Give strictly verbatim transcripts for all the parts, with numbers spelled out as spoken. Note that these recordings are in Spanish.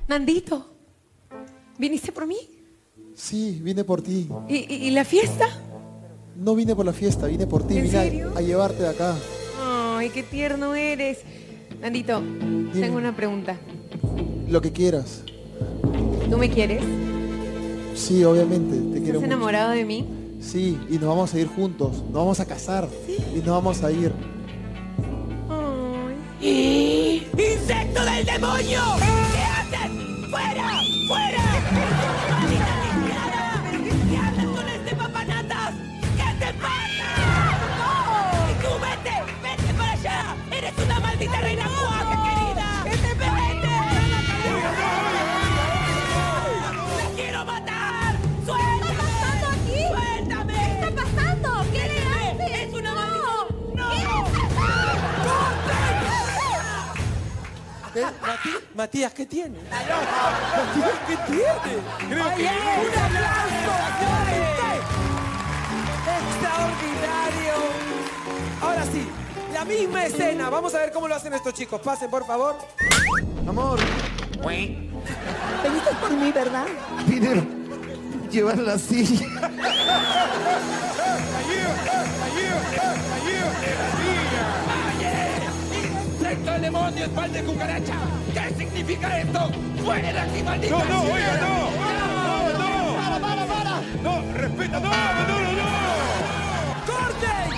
Nandito, ¿viniste por mí? Sí, vine por ti. ¿Y, y, y la fiesta? No vine por la fiesta, vine por ti. ¿En Vine a- serio? A, llevarte de acá. Ay, qué tierno eres. Nandito, Dime. tengo una pregunta. Lo que quieras. ¿Tú me quieres? Sí, obviamente, te quiero ¿Estás mucho. enamorado de mí? Sí, y nos vamos a ir juntos. Nos vamos a casar. Y nos vamos a ir. Ay. ¡Insecto del demonio! ¿Qué haces? ¡Fuera! ¡Fuera! ¡Maldita desgraciada! ¿Qué haces con este papanatas? ¿Qué te pasa? ¡No! ¡Y tú vete! ¡Vete para allá! ¡Eres una maldita reina guaca, querida! ¡Que te vete! ¡La quiero matar! ¡Suéltame! ¿Qué está pasando aquí? ¡Suéltame! ¿Qué está pasando? ¿Qué le haces? ¡Es una No. maldición! ¡No! ¿Eh? Mati- Matías, ¿qué tiene? Matías, ¿qué tiene? Creo que ¡Un aplauso fuerte! ¡Extraordinario! Ahora sí, la misma escena. Vamos a ver cómo lo hacen estos chicos. Pasen, por favor. Amor, Veniste por mí, ¿verdad? vine a llevar la silla. ¡Insecto del demonio, espalda de cucaracha! ¿Qué significa esto? ¡Fuera de aquí, maldita! No, no, sea! oiga, no. No, no. ¡Para, para, para! No, respeta, no, no, no, no. ¡Corten!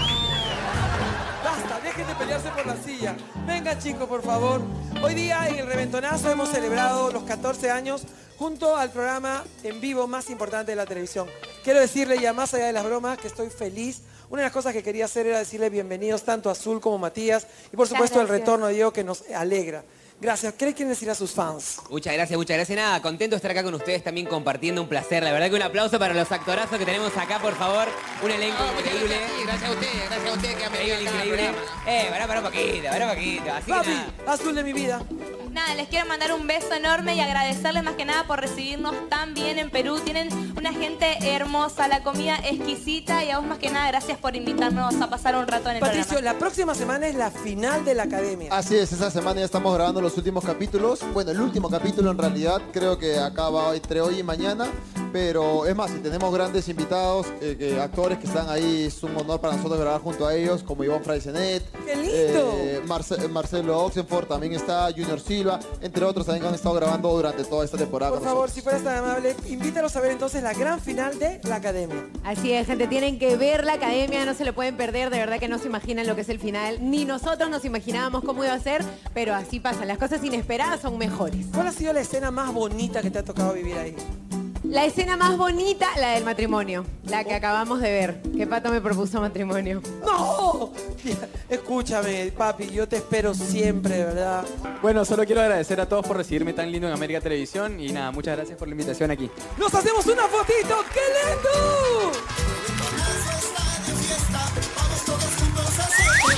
Basta, dejen de pelearse por la silla. Venga, chicos, por favor. Hoy día en el Reventonazo hemos celebrado los catorce años junto al programa en vivo más importante de la televisión. Quiero decirle ya más allá de las bromas que estoy feliz. Una de las cosas que quería hacer era decirle bienvenidos tanto a Azul como a Matías y por supuesto el gracias. retorno de Diego que nos alegra. Gracias. ¿Qué le quieren decir a sus fans? Muchas gracias, muchas gracias. Nada, contento de estar acá con ustedes también compartiendo un placer. La verdad que un aplauso para los actorazos que tenemos acá, por favor. Un elenco increíble. Gracias a ustedes, gracias a ustedes que han venido Increíble, acá al increíble. programa. Eh, pará, pará un poquito, pará un poquito. Así que Papi, nada. Azul de mi vida. Nada, les quiero mandar un beso enorme y agradecerles más que nada por recibirnos tan bien en Perú. Tienen una gente hermosa, la comida exquisita y a vos más que nada gracias por invitarnos a pasar un rato en el Patricio, programa. la próxima semana es la final de la academia. Así es, esta semana ya estamos grabando los últimos capítulos. Bueno, el último capítulo en realidad creo que acaba entre hoy y mañana. Pero es más, si tenemos grandes invitados, eh, que, actores que están ahí, es un honor para nosotros grabar junto a ellos, como Ivonne Fraisenet. ¡Qué lindo! eh, Marce- Marcelo Oxenford también está, Junior Silva, entre otros también que han estado grabando durante toda esta temporada. Por con favor, nosotros. si fueras tan amable, invítalos a ver entonces la gran final de la academia. Así es, gente, tienen que ver la academia, no se lo pueden perder, de verdad que no se imaginan lo que es el final. Ni nosotros nos imaginábamos cómo iba a ser, pero así pasa, las cosas inesperadas son mejores. ¿Cuál ha sido la escena más bonita que te ha tocado vivir ahí? La escena más bonita, la del matrimonio, la que acabamos de ver, que Pato me propuso matrimonio. ¡No! Escúchame, papi, yo te espero siempre, ¿verdad? Bueno, solo quiero agradecer a todos por recibirme tan lindo en América Televisión y nada, muchas gracias por la invitación aquí. ¡Nos hacemos una fotito! ¡Qué lindo!